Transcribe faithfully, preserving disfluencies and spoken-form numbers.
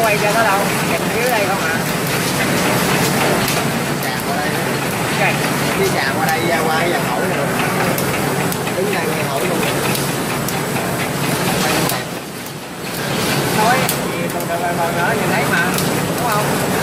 quay ra đó đâu, kẹp dưới đây không à. Chà qua đây. Okay. Đi chà qua đây ra qua nhà hậu rồi. Đứng đây nghe hậu luôn. Thôi, thì còn đợi vào nữa nhìn thấy mà, đúng không?